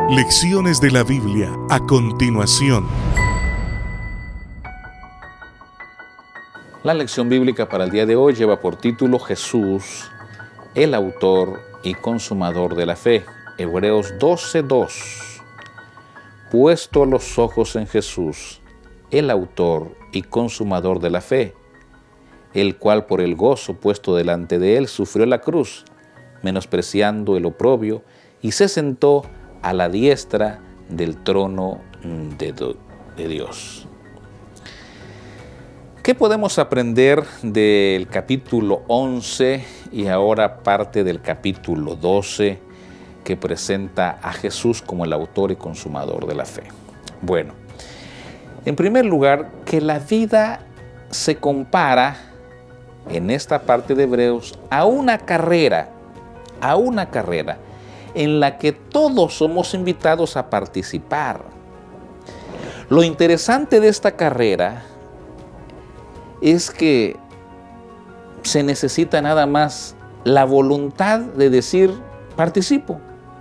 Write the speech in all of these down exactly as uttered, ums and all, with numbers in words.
Lecciones de la Biblia a continuación. La lección bíblica para el día de hoy lleva por título Jesús, el autor y consumador de la fe. Hebreos doce dos. Puesto los ojos en Jesús, el autor y consumador de la fe, el cual por el gozo puesto delante de él sufrió la cruz, menospreciando el oprobio, y se sentó a la diestra del trono de, de Dios. ¿Qué podemos aprender del capítulo once y ahora parte del capítulo doce que presenta a Jesús como el autor y consumador de la fe? Bueno, en primer lugar, que la vida se compara en esta parte de Hebreos a una carrera, a una carrera en la que todos somos invitados a participar. Lo interesante de esta carrera es que se necesita nada más la voluntad de decir, participo.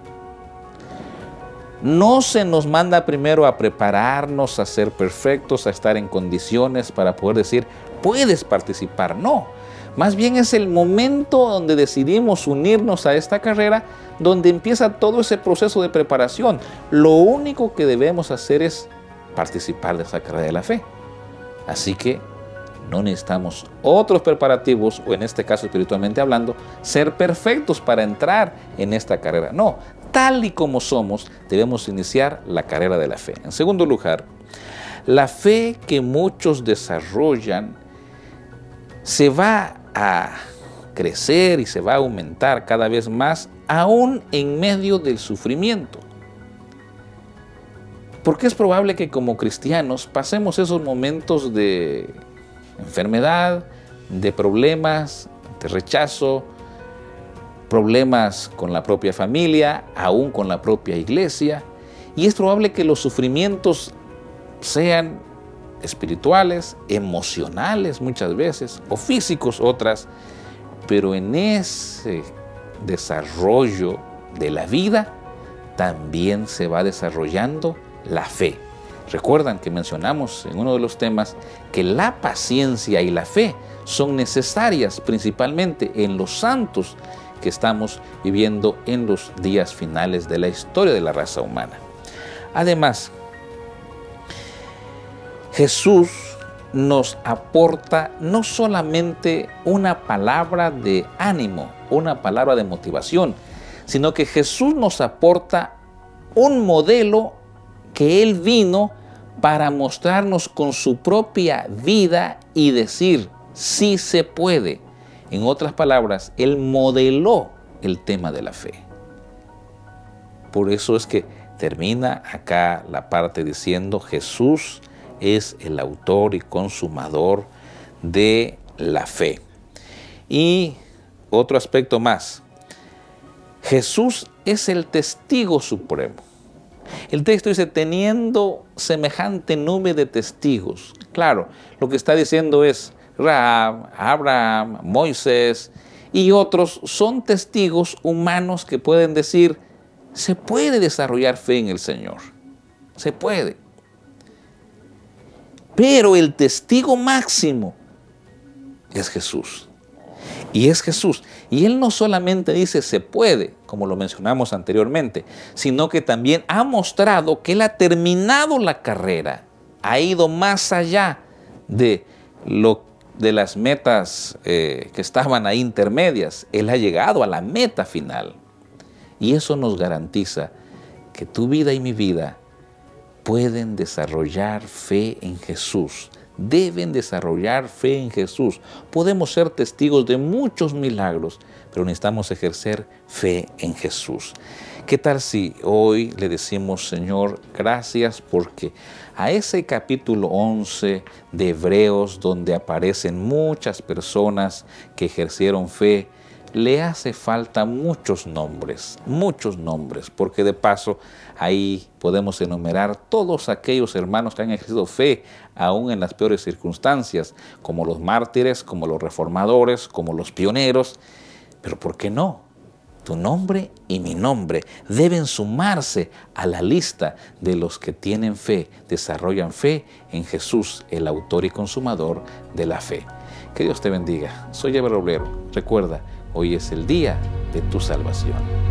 No se nos manda primero a prepararnos, a ser perfectos, a estar en condiciones para poder decir, puedes participar. No, más bien es el momento donde decidimos unirnos a esta carrera, donde empieza todo ese proceso de preparación. Lo único que debemos hacer es participar de esa carrera de la fe. Así que no necesitamos otros preparativos, o en este caso espiritualmente hablando, ser perfectos para entrar en esta carrera. No, tal y como somos, debemos iniciar la carrera de la fe. En segundo lugar, la fe que muchos desarrollan se va a crecer y se va a aumentar cada vez más, aún en medio del sufrimiento. Porque es probable que como cristianos pasemos esos momentos de enfermedad, de problemas, de rechazo, problemas con la propia familia, aún con la propia iglesia, y es probable que los sufrimientos sean espirituales, emocionales muchas veces, o físicos otras, pero en ese desarrollo de la vida también se va desarrollando la fe. Recuerdan que mencionamos en uno de los temas que la paciencia y la fe son necesarias principalmente en los santos que estamos viviendo en los días finales de la historia de la raza humana. Además, Jesús nos aporta no solamente una palabra de ánimo, una palabra de motivación, sino que Jesús nos aporta un modelo que Él vino para mostrarnos con su propia vida y decir, sí se puede. En otras palabras, Él modeló el tema de la fe. Por eso es que termina acá la parte diciendo, Jesús es el autor y consumador de la fe. Y otro aspecto más, Jesús es el testigo supremo. El texto dice, teniendo semejante nube de testigos. Claro, lo que está diciendo es, Rahab, Abraham, Moisés y otros son testigos humanos que pueden decir, se puede desarrollar fe en el Señor. Se puede. Pero el testigo máximo es Jesús. Y es Jesús. Y Él no solamente dice se puede, como lo mencionamos anteriormente, sino que también ha mostrado que Él ha terminado la carrera, ha ido más allá de, lo, de las metas eh, que estaban ahí intermedias. Él ha llegado a la meta final. Y eso nos garantiza que tu vida y mi vida pueden desarrollar fe en Jesús. Deben desarrollar fe en Jesús. Podemos ser testigos de muchos milagros, pero necesitamos ejercer fe en Jesús. ¿Qué tal si hoy le decimos, Señor, gracias porque a ese capítulo once de Hebreos, donde aparecen muchas personas que ejercieron fe, le hace falta muchos nombres, muchos nombres, porque de paso ahí podemos enumerar todos aquellos hermanos que han ejercido fe aún en las peores circunstancias, como los mártires, como los reformadores, como los pioneros. Pero ¿por qué no? tu nombre y mi nombre deben sumarse a la lista de los que tienen fe, desarrollan fe en Jesús, el autor y consumador de la fe. Que Dios te bendiga. Soy Eber Obrero. Recuerda, hoy es el día de tu salvación.